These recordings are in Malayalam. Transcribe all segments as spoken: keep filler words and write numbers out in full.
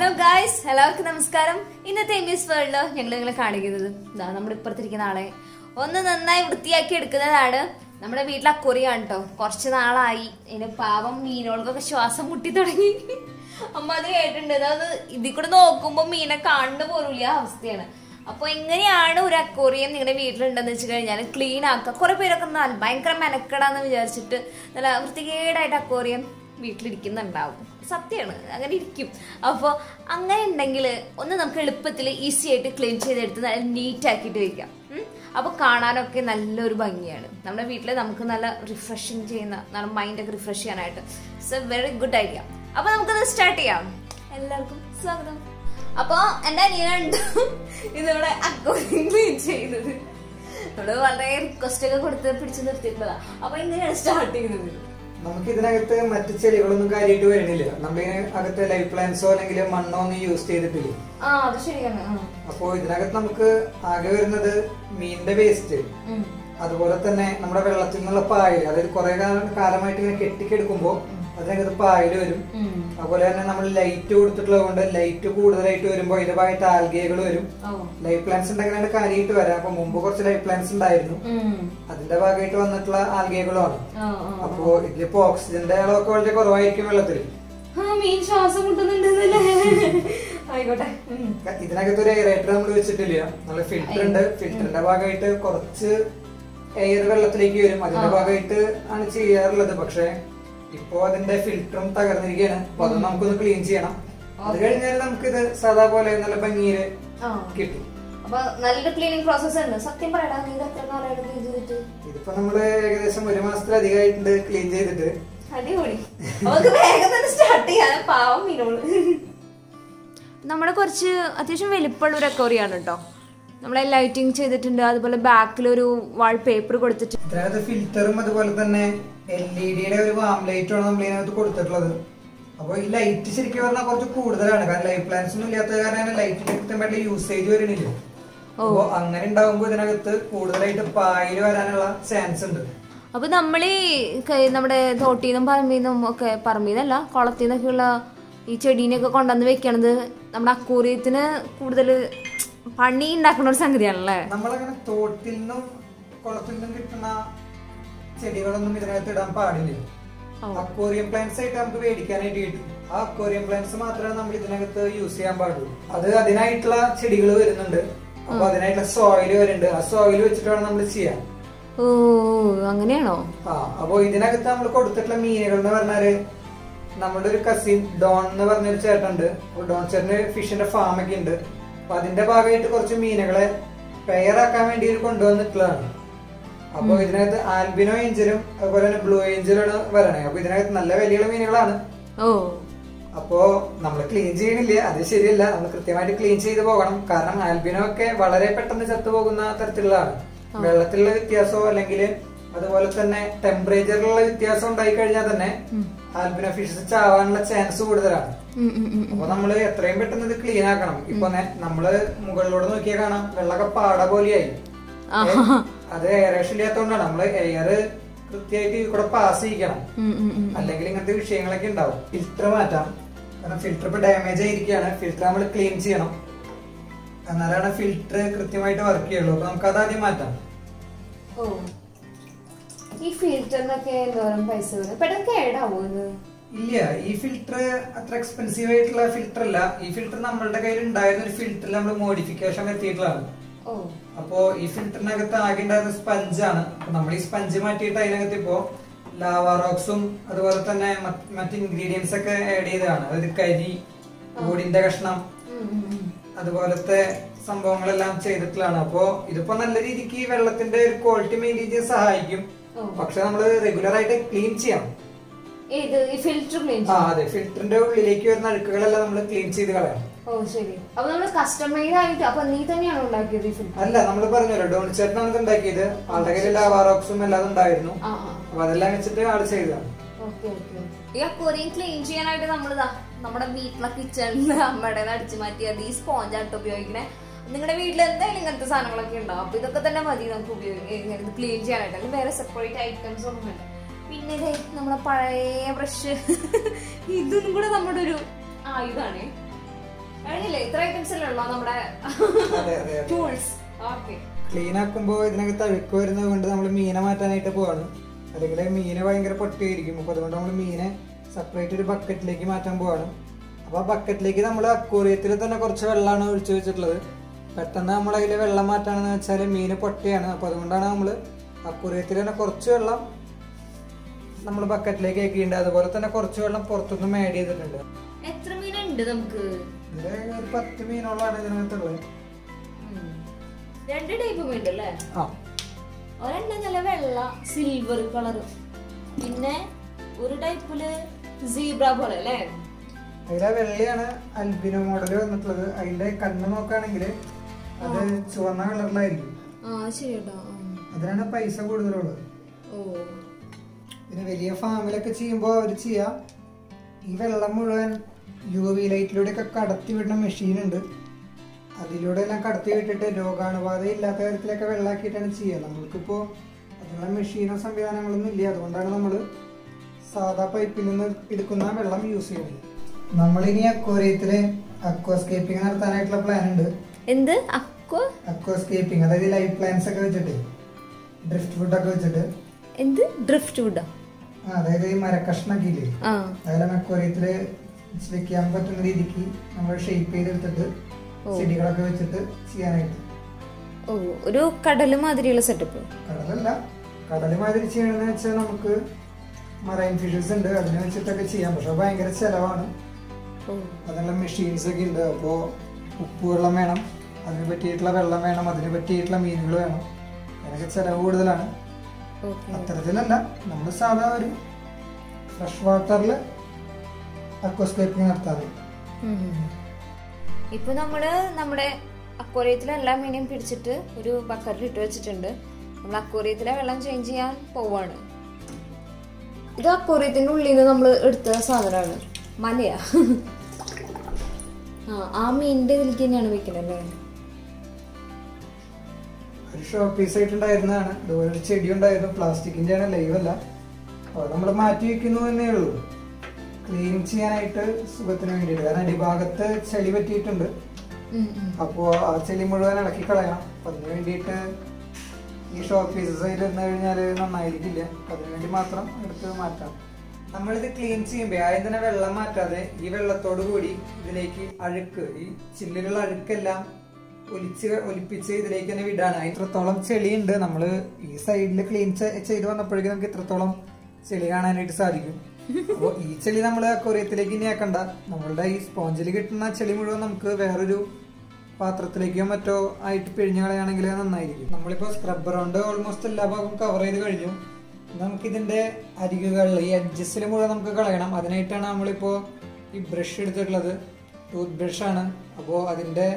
ഹലോ ഗായ്സ്, എല്ലാവർക്കും നമസ്കാരം. ഇന്നത്തെ എംബീസ് വേൾഡില് ഞങ്ങൾ നിങ്ങളെ കാണിക്കുന്നത് ഇതാ നമ്മുടെ ഇപ്പുറത്തിരിക്കുന്ന ആളെ ഒന്ന് നന്നായി വൃത്തിയാക്കി എടുക്കുന്നതാണ്. നമ്മുടെ വീട്ടിലെ അക്കുറിയാണ് കേട്ടോ. കുറച്ച് നാളായി ഇതിന് പാവം മീനുകൾക്കൊക്കെ ശ്വാസം മുട്ടി തുടങ്ങി. അമ്മ അത് കേട്ടിട്ടുണ്ട്. അതായത് ഇതിൽ കൂടെ നോക്കുമ്പോ മീനെ കാണുന്ന പോലുള്ള അവസ്ഥയാണ്. അപ്പൊ എങ്ങനെയാണ് ഒരു അക്വേറിയം നിങ്ങളുടെ വീട്ടിലുണ്ടെന്ന് വെച്ച് കഴിഞ്ഞാൽ ക്ലീൻ ആക്കുക. കുറെ പേരൊക്കെ ഭയങ്കര മെനക്കെടാന്ന് വിചാരിച്ചിട്ട് നല്ല വൃത്തികേടായിട്ട് അക്വേറിയം വീട്ടിലിരിക്കുന്നുണ്ടാവും. സത്യമാണ്, അങ്ങനെ ഇരിക്കും. അപ്പോൾ അങ്ങനെ ഉണ്ടെങ്കിൽ ഒന്ന് നമുക്ക് എളുപ്പത്തിൽ ഈസി ആയിട്ട് ക്ലീൻ ചെയ്തെടുത്ത് നല്ല നീറ്റ് ആക്കിയിട്ട് വയ്ക്കാം. അപ്പോൾ കാണാനൊക്കെ നല്ലൊരു ഭംഗിയാണ്. നമ്മുടെ വീട്ടിൽ നമുക്ക് നല്ല റിഫ്രഷിങ് ചെയ്യുന്ന നല്ല മൈൻഡൊക്കെ റിഫ്രഷ് ചെയ്യാനായിട്ട് it's a very good idea. അപ്പോൾ നമുക്കത് സ്റ്റാർട്ട് ചെയ്യാം. എല്ലാവർക്കും സ്വാഗതം. അപ്പോൾ എൻ്റെ അനിയനുണ്ട് ഇതിവിടെ അക്വേറിയം ക്ലീൻ ചെയ്യുന്നത്. നമ്മള് വളരെ റിക്വസ്റ്റ് ഒക്കെ കൊടുത്ത് പിടിച്ചു നിർത്തിയിട്ടുള്ളതാണ്. അപ്പോൾ ഇങ്ങനെയാണ് സ്റ്റാർട്ട് ചെയ്യുന്നത്. നമുക്ക് ഇതിനകത്ത് മറ്റു ചെടികളൊന്നും കാര്യമായിട്ട് വരുന്നില്ല. നമ്മുടെ അകത്ത് ലൈഫ് പ്ലാന്റ്സോ അല്ലെങ്കിൽ മണ്ണോ ഒന്നും യൂസ് ചെയ്തിട്ടില്ല. അപ്പോ ഇതിനകത്ത് നമുക്ക് ആകെ വരുന്നത് മീനിന്റെ വേസ്റ്റ്, അതുപോലെ തന്നെ നമ്മുടെ വെള്ളത്തിൽ നിന്നുള്ള പായൽ, അതായത് കുറെ കാലമായിട്ട് ഇങ്ങനെ കെട്ടിക്കെടുക്കുമ്പോ അതിനകത്ത് പായല് വരും. അതുപോലെ തന്നെ നമ്മൾ ലൈറ്റ് കൊടുത്തിട്ടുള്ളത് കൊണ്ട് ലൈറ്റ് കൂടുതലായിട്ട് വരുമ്പോ അതിന്റെ ഭാഗത്ത് ആൽഗകൾ വരും. ലൈഫ് പ്ലാന്റ്സ് ഉണ്ടെങ്കിലാണ് കാര്യമായിട്ട് വരാം. അപ്പൊ മുമ്പ് കുറച്ച് ലൈഫ് പ്ലാന്റ്സ് ഉണ്ടായിരുന്നു, അതിന്റെ ഭാഗമായിട്ട് വന്നിട്ടുള്ള ആൽഗകളുമാണ്. അപ്പോ ഇതിലിപ്പോ ഓക്സിജന്റെ അളവൊക്കെ വളരെ കുറവായിരിക്കും വെള്ളത്തിൽ. ഇതിനകത്ത് ഒരു എയറേറ്റർ നമ്മൾ വെച്ചിട്ടില്ല. നല്ല ഫിൽറ്റർ ഉണ്ട്. ഫിൽറ്ററിന്റെ ഭാഗമായിട്ട് കുറച്ച് എയർ വെള്ളത്തിലേക്ക് വരും. അതിന്റെ ഭാഗമായിട്ട് ആണ് ചെയ്യാറുള്ളത്. പക്ഷെ ഇപ്പോ അതിന്റെ ഫിൽറ്ററും തകർന്നിരിക്കുകയാണ്. അപ്പൊ അത് നമുക്കൊന്ന് ക്ലീൻ ചെയ്യണം. അത് കഴിഞ്ഞാൽ നമുക്കിത് സാധാ പോലെ നല്ല ഭംഗിയില് കിട്ടും. അപ്പൊ നല്ലൊരു ക്ലീനിങ് പ്രോസസ് ഉണ്ട്. സത്യം പറയടാ, നീ എത്ര നാളായിട്ട് ക്ലീൻ ചെയ്തിട്ട്? ഇതിപ്പോ നമ്മള് ഏകദേശം ഒരു മാസത്തിലധികമായിട്ടുണ്ട് ക്ലീൻ ചെയ്തിട്ട്. അടിപൊളി. നമുക്ക് വേഗം തന്നെ സ്റ്റാർട്ട് ചെയ്യാൻ. പാവം മീനോള്. നമ്മുടെ കുറച്ച് അത്യാവശ്യം വലിപ്പമുള്ള ഒരു അക്വേറിയാണ് കേട്ടോ. നമ്മളെ ലൈറ്റിംഗ് ചെയ്തിട്ടുണ്ട്. അതുപോലെ ബാക്കിലൊരു വാൾ പേപ്പർ കൊടുത്തിട്ട് ഇതിനകത്ത് ഫിൽറ്ററും അതുപോലെ തന്നെ എൽ ഇ ഡിയുടെ ഒരു വാം ലൈറ്റുമാണ് നമ്മൾ ഇതിനകത്ത് കൊടുത്തിട്ടുള്ളത്. അപ്പൊ ഈ ലൈറ്റ് ശരിക്കും പറഞ്ഞാൽ കുറച്ച് കൂടുതലാണ്. കാരണം ലൈഫ് പ്ലാന്റ്സ് ഒന്നും ഇല്ലാത്ത കാരണം ലൈറ്റിന്റെ കൃത്യമായിട്ട് യൂസേജ് വരുന്നില്ല. അപ്പൊ അങ്ങനെ ഉണ്ടാവുമ്പോ ഇതിനകത്ത് കൂടുതലായിട്ട് പായല് വരാനുള്ള ചാൻസ് ഉണ്ട്. അപ്പൊ നമ്മളീ നമ്മുടെ തോട്ടീന്നും പറമ്പീന്നും ഒക്കെ, പറമ്പീന്നല്ല കുളത്തിൽ നിന്നൊക്കെയുള്ള ഈ ചെടീനെയൊക്കെ കൊണ്ടുവന്ന് വെക്കണത് നമ്മുടെ അക്വേറിയത്തിന് കൂടുതൽ പണി ഉണ്ടാക്കുന്ന ഒരു സംഗതിയാണല്ലേ. നമ്മളങ്ങനെ തോട്ടിൽ നിന്നും കുളത്തിൽ നിന്നും കിട്ടുന്ന ചെടികളൊന്നും ഇതിനകത്ത് ഇടാൻ പാടില്ല. അക്വേറിയം പ്ലാന്റ്സ് ആയിട്ട് നമുക്ക് മേടിക്കാനായിട്ട് കിട്ടും. ആ അക്വേറിയം പ്ലാന്റ്സ് മാത്രമേ നമ്മൾ ഇതിനകത്ത് യൂസ് ചെയ്യാൻ പാടുള്ളൂ. അത് അതിനായിട്ടുള്ള ചെടികൾ വരുന്നുണ്ട്. അപ്പൊ അതിനായിട്ടുള്ള സോയില് വരുന്നുണ്ട്. ആ സോയില് വെച്ചിട്ട് വേണം നമ്മൾ ചെയ്യാൻ. ഓ, അങ്ങനെയാണോ? ആ, അപ്പൊ ഇതിനകത്ത് നമ്മൾ കൊടുത്തിട്ടുള്ള മീനുകൾ എന്ന് പറഞ്ഞാല് നമ്മുടെ ഒരു കസിൻ ഡോൺ എന്ന് പറഞ്ഞൊരു ചേട്ടനുണ്ട്. ഡോൺ ചേട്ടന് ഫിഷിന്റെ ഫാം ഒക്കെ ഉണ്ട്. അപ്പൊ അതിന്റെ ഭാഗമായിട്ട് കുറച്ച് മീനുകളെ പെയറാക്കാൻ വേണ്ടി കൊണ്ടുവന്നിട്ടുള്ളതാണ്. അപ്പൊ ഇതിനകത്ത് ആൽബിനോ ഏഞ്ചലും അതുപോലെ തന്നെ ബ്ലൂ ഏഞ്ചലാണ് വരണേ. അപ്പൊ ഇതിനകത്ത് നല്ല വലിയുള്ള മീനുകളാണ്. അപ്പോ നമ്മൾ ക്ലീൻ ചെയ്യണില്ല, അത് ശരിയല്ല. നമ്മൾ കൃത്യമായിട്ട് ക്ലീൻ ചെയ്ത് പോകണം. കാരണം ആൽബിനോ ഒക്കെ വളരെ പെട്ടെന്ന് ചത്തുപോകുന്ന തരത്തിലുള്ളതാണ്. വെള്ളത്തിലുള്ള വ്യത്യാസമോ അല്ലെങ്കിൽ അതുപോലെ തന്നെ ടെമ്പറേച്ചറിലുള്ള വ്യത്യാസം ഉണ്ടായി കഴിഞ്ഞാൽ തന്നെ ആൽബിനോ ഫിഷസ് ചാവാനുള്ള ചാൻസ് കൂടുതലാണ്. അപ്പൊ നമ്മള് എത്രയും പെട്ടെന്ന് ഇത് ക്ലീൻ ആക്കണം. ഇപ്പൊ നമ്മള് മുകളിലൂടെ നോക്കിയാൽ കാണാം വെള്ളമൊക്കെ പാട പോലെയായി. അത് എയറേഷൻ ഇല്ലാത്തതുകൊണ്ടാണ്. നമ്മള് എയർ കൃത്യമായിട്ട് കൂടെ പാസ് ചെയ്യിക്കണം, അല്ലെങ്കിൽ ഇങ്ങനത്തെ വിഷയങ്ങളൊക്കെ ഉണ്ടാവും. ഫിൽറ്റർ മാറ്റാം. കാരണം ഫിൽറ്റർ ഇപ്പൊ ഡാമേജ് ആയിരിക്കുകയാണ്. ഫിൽറ്റർ നമ്മൾ ക്ലീൻ ചെയ്യണം, എന്നാലാണ് ഫിൽറ്റർ കൃത്യമായിട്ട് വർക്ക് ചെയ്യുള്ളൂ. അപ്പൊ നമുക്ക് അത് ആദ്യം മാറ്റാം. ഈ ഫിൽറ്ററിനൊക്കെ എന്തോരം പൈസ വരും? പെട്ടെന്ന് കേടാവോ ഇത്? ഇല്ല, ഈ ഫിൽറ്റർ അത്ര എക്സ്പെൻസീവ് ആയിട്ടുള്ള ഫിൽറ്റർ അല്ല. ഈ ഫിൽറ്റർ നമ്മളുടെ കയ്യിൽ ഉണ്ടായിരുന്ന ഒരു ഫിൽറ്ററിൽ നമ്മൾ മോഡിഫിക്കേഷൻ വരുത്തിയിട്ടുള്ളതാണ്. അപ്പോ ഈ ഫിൽറ്ററിനകത്ത് ആകെ ഉണ്ടായിരുന്ന സ്പഞ്ചാണ്. അപ്പൊ നമ്മൾ ഈ സ്പഞ്ച് മാറ്റിയിട്ട് അതിനകത്ത് ഇപ്പോ ലാവാ റോക്സും അതുപോലെ തന്നെ മറ്റ് ഇൻഗ്രീഡിയൻസ് ഒക്കെ ആഡ് ചെയ്തതാണ്. അതായത് കരി, ഓടിന്റെ കഷ്ണം, അതുപോലത്തെ സംഭവങ്ങളെല്ലാം ചെയ്തിട്ടുള്ളതാണ്. അപ്പോ ഇതിപ്പോ നല്ല രീതിക്ക് വെള്ളത്തിന്റെ ഒരു ക്വാളിറ്റി മെയിൻറ്റെയിൻ ചെയ്യാൻ സഹായിക്കും. പക്ഷെ നമ്മള് റെഗുലർ ആയിട്ട് ക്ലീൻ ചെയ്യണം. ആ, അതെ, ഫിൽറ്ററിന്റെ ഉള്ളിലേക്ക് വരുന്ന അഴുക്കുകളെല്ലാം നമ്മൾ ക്ലീൻ ചെയ്ത് കളയണം. അല്ല, നമ്മള് പറഞ്ഞല്ലോ ഡോൺ ചേട്ടനാണ് ഇത് ഉണ്ടാക്കിയത്. ആളുടെ കയ്യിൽ ലാവാറോക്സും എല്ലാം ഉണ്ടായിരുന്നു. അപ്പൊ അതെല്ലാം വെച്ചിട്ട് ആള് ചെയ്തതാണ്. ഈ അക്വേറിയം ക്ലീൻ ചെയ്യാനായിട്ട് നമ്മളിതാ നമ്മുടെ വീട്ടിലെ കിച്ചണിൽ അമ്മയുടെ അടിച്ചു മാറ്റിയത് ഈ സ്പോഞ്ചായിട്ട് ഉപയോഗിക്കണേ. നിങ്ങളുടെ വീട്ടിൽ എന്തായാലും ഇങ്ങനത്തെ സാധനങ്ങളൊക്കെ ഉണ്ടാവും. അപ്പൊ ഇതൊക്കെ തന്നെ മതി നമുക്ക് ഉപയോഗിക്കാൻ ക്ലീൻ ചെയ്യാനായിട്ട്. അല്ലെങ്കിൽ വേറെ സെപ്പറേറ്റ് ഐറ്റംസ് ഒന്നും വേണ്ട. പിന്നെ നമ്മുടെ പഴയ ബ്രഷ് ഇതൊന്നും കൂടെ നമ്മുടെ ഒരു ആയുധാണ്. ഇത്ര ഐറ്റംസ് അല്ലേ ഉള്ളൂ നമ്മുടെ ടൂൾസ്. ക്ലീൻ ആക്കുമ്പോ ഇതിനകത്ത് അഴുക്ക് വരുന്നത് കൊണ്ട് നമ്മൾ മീനെ മാറ്റാനായിട്ട് പോവാണ്. അല്ലെങ്കിൽ മീനെ ഭയങ്കര പൊട്ടിയായിരിക്കും. അപ്പൊ അതുകൊണ്ട് നമ്മൾ മീനെ സെപ്പറേറ്റ് ഒരു ബക്കറ്റിലേക്ക് മാറ്റാൻ പോവാണ്. അപ്പൊ ആ ബക്കറ്റിലേക്ക് നമ്മൾ അക്വേറിയത്തിൽ തന്നെ കുറച്ച് വെള്ളമാണ് ഒഴിച്ചു വെച്ചിട്ടുള്ളത്. പെട്ടെന്ന് നമ്മൾ അതിൽ വെള്ളം മാറ്റാണെന്ന് വെച്ചാൽ മീന് പൊട്ടിയാണ്. അപ്പൊ അതുകൊണ്ടാണ് നമ്മൾ അക്വേറിയത്തിൽ തന്നെ കുറച്ച് വെള്ളം നമ്മൾ ബക്കറ്റിലേക്ക് ആക്കിയിട്ടുണ്ട്. അതുപോലെ തന്നെ കുറച്ച് വെള്ളം പുറത്തുനിന്ന് ആഡ് ചെയ്തിട്ടുണ്ട്. എത്ര മീനുണ്ട് നമുക്ക്? ഇതിന്റെ ഒരു പത്ത് മീനോളാണ് ഇതിനകത്തുള്ളത്. രണ്ട് ടൈപ്പ് മീൻ അല്ലേ? ആ, ഒരെണ്ണം നല്ല വെള്ള സിൽവർ കളർ, പിന്നെ ഒരു ടൈപ്പില് സീബ്ര പോലെ അല്ലേ? അതിലെ വെള്ളയാണ് അൽബിനോ മോഡല് വന്നിട്ടുള്ളത്. അതിന്റെ കണ്ണ് നോക്കുകയാണെങ്കിൽ അത് ചുവന്ന കളറിലായിരിക്കും. അതിനാണ് പൈസ കൂടുതലുള്ളത്. പിന്നെ വലിയ ഫാമിലൊക്കെ ചെയ്യുമ്പോൾ അവർ ചെയ്യാ ഈ വെള്ളം മുഴുവൻ യു വി ലൈറ്റിലൂടെ ഒക്കെ കടത്തി വിടുന്ന മെഷീൻ ഉണ്ട്. അതിലൂടെ എല്ലാം കടത്തി വിട്ടിട്ട് രോഗാണുബാധ ഇല്ലാത്ത തരത്തിലൊക്കെ വെള്ളമാക്കിയിട്ടാണ് ചെയ്യുക. നമ്മൾക്കിപ്പോൾ അതിനുള്ള മെഷീനോ സംവിധാനങ്ങളൊന്നും ഇല്ല. അതുകൊണ്ടാണ് നമ്മൾ സാധാ പൈപ്പിൽ നിന്ന് എടുക്കുന്ന വെള്ളം യൂസ് ചെയ്യുന്നത്. നമ്മളിനി അക്വേറിയത്തില് അക്വാസ്കേപ്പിംഗ് നടത്താനായിട്ടുള്ള പ്ലാൻ ഉണ്ട്. എന്ത് അക്വാസ്കേപ്പിംഗ്? അതായത് ലൈഫ് പ്ലാന്റ്സ് ഒക്കെ വെച്ചിട്ട്, ഡ്രിഫ്റ്റ് ഫുഡ് ഒക്കെ വെച്ചിട്ട്. എന്ത് ഡ്രിഫ്റ്റ് ഫുഡ്? അതായത് ഈ മരക്കഷ്ണൊക്കെ ഇല്ലേ, അതെല്ലാം അക്വേറിയത്തില് വെക്കാൻ പറ്റുന്ന രീതിക്ക് നമ്മൾ ഷേപ്പ് ചെയ്തെടുത്തിട്ട് ചെടികളൊക്കെ വെച്ചിട്ട് ചെയ്യാനായിട്ട്. ഓ, ഒരു കടല് മാതിരിയുള്ള സെറ്റപ്പ്? കടലല്ല, കടല് മാതിരി ചെയ്യണമെന്ന് വെച്ചാൽ നമുക്ക് മറൈൻ ഫിഷസ് ഉണ്ട്, അതിനെ വെച്ചിട്ടൊക്കെ ചെയ്യാം. പക്ഷെ ഭയങ്കര ചെലവാണ്. അതിനുള്ള മെഷീൻസ് ഒക്കെ ഉണ്ട്. അപ്പോ ഉപ്പ് വെള്ളം വേണം, അതിന് പറ്റിയിട്ടുള്ള വെള്ളം വേണം, അതിന് പറ്റിയിട്ടുള്ള മീനുകൾ വേണം. അതിനൊക്കെ ചെലവ് കൂടുതലാണ്. അത്തരത്തിലല്ല, നമ്മൾ സാധാ ഒരു ഫ്രഷ് വാട്ടറില് അക്വാസ്കേപ്പിംഗ് നടത്താറ്. ഇപ്പൊ നമ്മള് നമ്മുടെ അക്വേറിയത്തിലെ എല്ലാ മീനെയും പിടിച്ചിട്ട് ഒരു ബക്കറ്റിൽ ഇട്ട് വെച്ചിട്ടുണ്ട്. നമ്മൾ അക്വേറിയത്തിലെ വെള്ളം ചേഞ്ച് ചെയ്യാൻ പോവാണ്. ഇത് അക്വേറിയത്തിന്റെ ഉള്ളിൽ നിന്ന് നമ്മൾ എടുത്ത സാധനമാണ്. മലയാ. ആ ആ മീനിന്റെ ഇതിലേക്ക് തന്നെയാണ് വെക്കണല്ലേ? ഒരു ഷോ പീസ് ആയിട്ടുണ്ടായിരുന്നതാണ്. ഇതുപോലെ ഒരു ചെടി ഉണ്ടായിരുന്നു, പ്ലാസ്റ്റിക്കിന്റെ ആണ്, ലൈവ് അല്ല. അത് നമ്മൾ മാറ്റി വെക്കുന്നു എന്നേ ഉള്ളൂ, ക്ലീൻ ചെയ്യാനായിട്ട് സുഖത്തിന് വേണ്ടിയിട്ട്. കാരണം അടിഭാഗത്ത് ചെളി പറ്റിയിട്ടുണ്ട്. അപ്പോ ആ ചെളി മുഴുവൻ ഇളക്കി കളയണം. അപ്പൊ അതിന് വേണ്ടിയിട്ട് ഈ ഷോ പീസസ് അതിൽ ഇരുന്ന് കഴിഞ്ഞാൽ നന്നായിരിക്കില്ല. അതിനു വേണ്ടി മാത്രം എടുത്ത് മാറ്റാം. നമ്മളിത് ക്ലീൻ ചെയ്യുമ്പോൾ ആദ്യം തന്നെ വെള്ളം മാറ്റാതെ ഈ വെള്ളത്തോട് കൂടി ഇതിലേക്ക് അഴുക്ക്, ഈ ചില്ലിലുള്ള അഴുക്കെല്ലാം ഒലിച്ച് ഒലിപ്പിച്ച് ഇതിലേക്ക് തന്നെ വിടാണ്. ഇത്രത്തോളം ചെളിയുണ്ട്. നമ്മള് ഈ സൈഡിൽ ക്ലീൻ ചെയ്ത് വന്നപ്പോഴേക്കും നമുക്ക് ഇത്രത്തോളം ചെളി കാണാനായിട്ട് സാധിക്കും. അപ്പൊ ഈ ചെളി നമ്മള് അക്വേറിയത്തിലേക്ക് ഇനി ആക്കണ്ട. നമ്മളുടെ ഈ സ്പോഞ്ചിൽ കിട്ടുന്ന ചെളി മുഴുവൻ നമുക്ക് വേറൊരു പാത്രത്തിലേക്കോ മറ്റോ ആയിട്ട് പിഴിഞ്ഞു കളയാണെങ്കിൽ നന്നായിരിക്കും. നമ്മളിപ്പോ സ്ക്രബ്ബർ കൊണ്ട് ഓൾമോസ്റ്റ് എല്ലാ ഭാഗവും കവർ ചെയ്ത് കഴിഞ്ഞു. നമുക്ക് ഇതിന്റെ അരികുകളിൽ ഈ എഡ്ജസിൽ മുഴുവൻ നമുക്ക് കളയണം. അതിനായിട്ടാണ് നമ്മളിപ്പോ ഈ ബ്രഷ് എടുത്തിട്ടുള്ളത്. ടൂത്ത് ബ്രഷ് ആണ്. അപ്പോ അതിന്റെ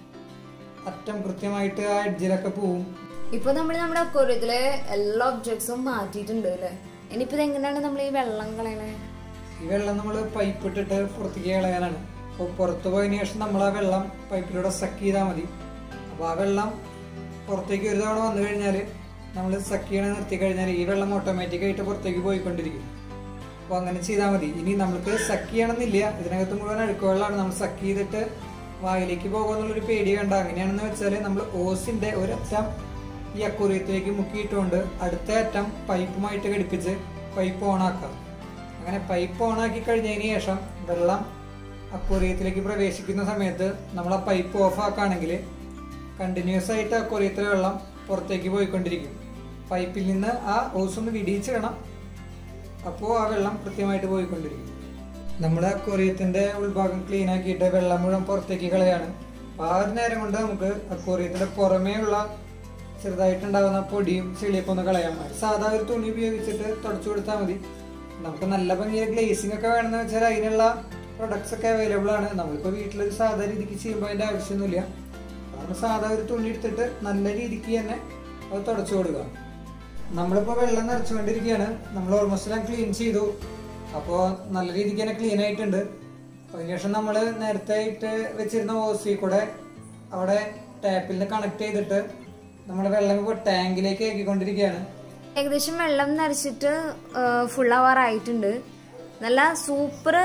അറ്റം കൃത്യമായിട്ട് ആ എഡ്ജിലൊക്കെ പോവും. ഇപ്പൊ നമ്മൾ നമ്മുടെ അക്വേറിയത്തിലെ എല്ലാ ഒബ്ജക്ട്സും മാറ്റിയിട്ടുണ്ട് അല്ലെ? ഇനിയിപ്പോ എങ്ങനെയാണ് നമ്മൾ ഈ വെള്ളം കളയണേ? ഈ വെള്ളം നമ്മൾ പൈപ്പ് ഇട്ടിട്ട് പുറത്തേക്ക് കളയാനാണ്. അപ്പോൾ പുറത്തു പോയതിനു ശേഷം നമ്മൾ ആ വെള്ളം പൈപ്പിലൂടെ സക്ക് ചെയ്താൽ മതി. അപ്പൊ ആ വെള്ളം പുറത്തേക്ക് ഒരു തവണ വന്നു കഴിഞ്ഞാൽ നമ്മൾ സക്ക് ചെയ്യണ നിർത്തി കഴിഞ്ഞാൽ ഈ വെള്ളം ഓട്ടോമാറ്റിക് ആയിട്ട് പുറത്തേക്ക് പോയിക്കൊണ്ടിരിക്കും. അപ്പൊ അങ്ങനെ ചെയ്താൽ മതി. ഇനി നമുക്ക് സക്ക് ചെയ്യണമെന്നില്ല. ഇതിനകത്ത് മുഴുവൻ അഴുക്ക് വെള്ളമാണ്. നമ്മൾ സക്ക് ചെയ്തിട്ട് വായിലേക്ക് പോകുമെന്നുള്ളൊരു പേടി വേണ്ട. അങ്ങനെയാണെന്ന് വെച്ചാൽ നമ്മൾ ഓസിന്റെ ഒരറ്റം ഈ അക്വേറിയത്തിലേക്ക് മുക്കിയിട്ടുകൊണ്ട് അടുത്ത അറ്റം പൈപ്പുമായിട്ട് ഘടിപ്പിച്ച് പൈപ്പ് ഓണാക്കാം. അങ്ങനെ പൈപ്പ് ഓണാക്കി കഴിഞ്ഞതിന് ശേഷം വെള്ളം അക്വേറിയത്തിലേക്ക് പ്രവേശിക്കുന്ന സമയത്ത് നമ്മൾ ആ പൈപ്പ് ഓഫ് ആക്കുകയാണെങ്കിൽ കണ്ടിന്യൂസ് ആയിട്ട് അക്വേറിയത്തിലെ വെള്ളം പുറത്തേക്ക് പോയിക്കൊണ്ടിരിക്കും. പൈപ്പിൽ നിന്ന് ആ ഓസ് ഒന്ന് വിടിയിച്ചിടണം. അപ്പോൾ ആ വെള്ളം കൃത്യമായിട്ട് പോയിക്കൊണ്ടിരിക്കും. നമ്മൾ അക്വേറിയത്തിന്റെ ഉൾഭാഗം ക്ലീൻ ആക്കിയിട്ട് വെള്ളം മുഴുവൻ പുറത്തേക്ക് കളയാണ്. ആ ഒരു നേരം കൊണ്ട് നമുക്ക് അക്വേറിയത്തിന്റെ പുറമേ ഉള്ള ചെറുതായിട്ടുണ്ടാകുന്ന പൊടിയും ചെളിയൊക്കെ ഒന്ന് കളയാൻ മതി. സാധാ ഒരു തുണി ഉപയോഗിച്ചിട്ട് തുടച്ചു കൊടുത്താൽ മതി. നമുക്ക് നല്ല ഭംഗിയിൽ ഗ്ലേസിംഗ് ഒക്കെ വേണമെന്ന് വെച്ചാൽ അതിനുള്ള പ്രൊഡക്ട്സ് ഒക്കെ അവൈലബിൾ ആണ്. നമ്മളിപ്പോൾ വീട്ടിലൊരു സാധാ രീതിക്ക് ചെയ്യുമ്പോൾ അതിൻ്റെ ആവശ്യമൊന്നുമില്ല. നമ്മൾ സാധാ ഒരു തുണി എടുത്തിട്ട് നല്ല രീതിക്ക് തന്നെ അത് തുടച്ചു കൊടുക്കുക. നമ്മളിപ്പോൾ വെള്ളം നിറച്ചുകൊണ്ടിരിക്കുകയാണ്. നമ്മൾ ഓൾമോസ്റ്റ് എല്ലാം ക്ലീൻ ചെയ്തു. അപ്പോൾ നല്ല രീതിക്ക് തന്നെ ക്ലീൻ ആയിട്ടുണ്ട്. അതിനുശേഷം നമ്മൾ നേരത്തെ ആയിട്ട് വെച്ചിരുന്ന ഓസി കൂടെ അവിടെ ടാപ്പിൽ നിന്ന് കണക്ട് ചെയ്തിട്ട് നമ്മുടെ വെള്ളം ഇപ്പോൾ ടാങ്കിലേക്ക് ആക്കിക്കൊണ്ടിരിക്കുകയാണ്. ഏകദേശം വെള്ളം നിറച്ചിട്ട് ഫുൾ അവർ ആയിട്ടുണ്ട്. നല്ല സൂപ്പർ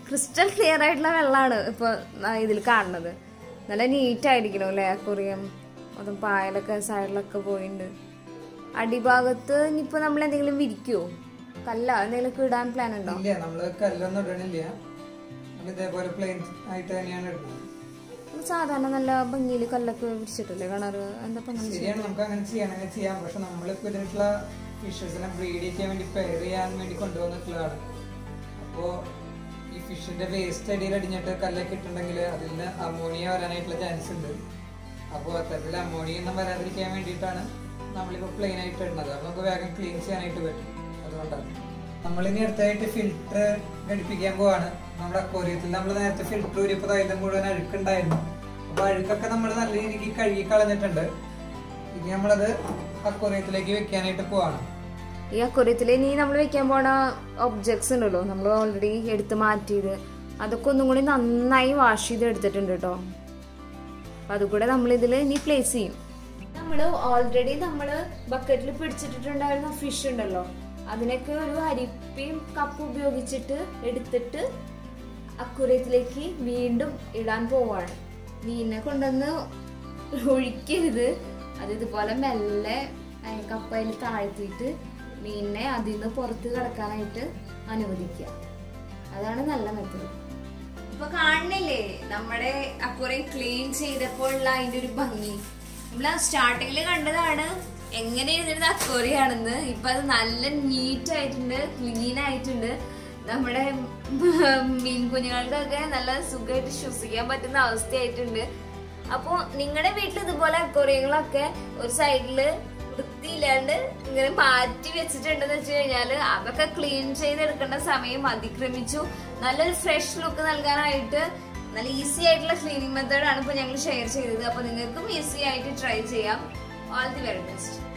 ക്രിസ്റ്റൽ ക്ലിയർ ആയിട്ടുള്ള വെള്ളമാണ് ഇപ്പൊ ഇതിൽ കാണുന്നത്. നല്ല നീറ്റ് ആയിരിക്കണം അല്ലേ അക്വേറിയം. അതും പായലൊക്കെ സൈഡിലൊക്കെ പോയിട്ടുണ്ട്. അടിഭാഗത്ത് ഇനിയിപ്പോ നമ്മൾ എന്തെങ്കിലും വിരിക്കുവോ, കല്ല എന്തെങ്കിലും ഇടാൻ പ്ലാൻ ഉണ്ടോ? ഇല്ല, നമ്മള് കല്ലൊന്നും ഇടണില്ല. ഇതേപോലെ പ്ലെയിൻ ആയിട്ട് തന്നെയാണ് ഇടുന്നത്. സാധാരണ നല്ല ഭംഗിയിൽ കല്ലൊക്കെ വിരിച്ചിട്ടില്ലേ കാണാറ്? എന്താ ശരിയാണ്, നമുക്ക് അങ്ങനെ ചെയ്യണമെങ്കിൽ ചെയ്യാം. പക്ഷെ നമ്മളിപ്പോ ഇതിനുള്ള ഫിഷസിനെ ബ്രീഡ് ചെയ്യാൻ വേണ്ടി പെയർ ചെയ്യാൻ വേണ്ടി കൊണ്ടുവന്നിട്ടുള്ളതാണ്. അപ്പോ ഈ ഫിഷിന്റെ വേസ്റ്റ് അടിയിൽ അടിഞ്ഞിട്ട് കല്ലൊക്കെ ഇട്ടുണ്ടെങ്കിൽ അതിൽ നിന്ന് അമോണിയ വരാനായിട്ടുള്ള ചാൻസ് ഉണ്ട്. അപ്പോൾ അത്തരത്തിൽ അമോണിയ ഒന്നും വരാതിരിക്കാൻ വേണ്ടിയിട്ടാണ് നമ്മളിപ്പോൾ പ്ലെയിൻ ആയിട്ട് ഇടുന്നത്. അപ്പൊ നമുക്ക് വേഗം ക്ലീൻ ചെയ്യാനായിട്ട് പറ്റും. അതുകൊണ്ടാണ് നമ്മളിനി അടുത്തായിട്ട് ഫിൽറ്റർ ഘടിപ്പിക്കാൻ പോവാണ്. നമ്മുടെ അക്വേറിയത്തിൽ നമ്മൾ നേരത്തെ ഫിൽറ്റർ ഊരിയപ്പോൾ അതിന്റെ മുഴുവൻ അഴുക്കുണ്ടായിരുന്നു. അപ്പൊ അഴുക്കൊക്കെ നമ്മൾ നല്ല രീതിക്ക് കഴുകി കളഞ്ഞിട്ടുണ്ട്. ഇനി നമ്മളത് അക്വേറിയത്തിലേക്ക് വെക്കാനായിട്ട് പോവാണ്. ഈ അക്വേറിയത്തിൽ ഇനി നമ്മൾ വെക്കാൻ പോണ ഒബ്ജക്ട്സ് ഉണ്ടല്ലോ, നമ്മൾ ഓൾറെഡി എടുത്ത് മാറ്റിയത്, അതൊക്കെ ഒന്നും കൂടി നന്നായി വാഷ് ചെയ്ത് എടുത്തിട്ടുണ്ട് കേട്ടോ. അപ്പൊ അതുകൂടെ നമ്മൾ ഇതിൽ ഇനി പ്ലേസ് ചെയ്യും. നമ്മള് ഓൾറെഡി നമ്മള് ബക്കറ്റിൽ പിടിച്ചിട്ടുണ്ടായിരുന്ന ഫിഷ് ഉണ്ടല്ലോ, അതിനൊക്കെ ഒരു അരിപ്പയും കപ്പ് ഉപയോഗിച്ചിട്ട് എടുത്തിട്ട് അക്വേറിയത്തിലേക്ക് വീണ്ടും ഇടാൻ പോവാണ്. മീനിനെ കൊണ്ടുവന്ന് ഒഴിക്കരുത്, അത് ഇതുപോലെ മെല്ലെ കപ്പയിൽ താഴ്ത്തിയിട്ട് മീനിനെ അതിൽ നിന്ന് പുറത്ത് കിടക്കാനായിട്ട് അനുവദിക്കുക. അതാണ് നല്ല മെത്തേഡ്. ഇപ്പൊ കാണുന്നില്ലേ നമ്മുടെ അക്വേറിയം ക്ലീൻ ചെയ്തപ്പോഴുള്ള അതിന്റെ ഒരു ഭംഗി. നമ്മള് സ്റ്റാർട്ടിങ്ങില് കണ്ടതാണ് എങ്ങനെ ഇരുന്നിരുന്ന അക്വേറിയം ആണെന്ന്. ഇപ്പൊ അത് നല്ല നീറ്റ് ആയിട്ടുണ്ട്, ക്ലീൻ ആയിട്ടുണ്ട്. നമ്മുടെ മീൻ കുഞ്ഞുങ്ങളുടെ ഒക്കെ നല്ല സുഖമായിട്ട് ശ്വസിക്കാൻ പറ്റുന്ന അവസ്ഥയായിട്ടുണ്ട്. അപ്പൊ നിങ്ങളുടെ വീട്ടിൽ ഇതുപോലെ അക്വേറിയങ്ങളൊക്കെ ഒരു സൈഡില് വൃത്തിയില്ലാണ്ട് ഇങ്ങനെ മാറ്റി വെച്ചിട്ടുണ്ടെന്ന് വെച്ച് കഴിഞ്ഞാല് അതൊക്കെ ക്ലീൻ ചെയ്തെടുക്കേണ്ട സമയം അതിക്രമിച്ചു. നല്ലൊരു ഫ്രഷ് ലുക്ക് നൽകാനായിട്ട് നല്ല ഈസി ആയിട്ടുള്ള ക്ലീനിങ് മെത്തേഡ് ആണ് ഇപ്പൊ ഞങ്ങൾ ഷെയർ ചെയ്തത്. അപ്പൊ നിങ്ങൾക്കും ഈസി ആയിട്ട് ട്രൈ ചെയ്യാം. All the very best.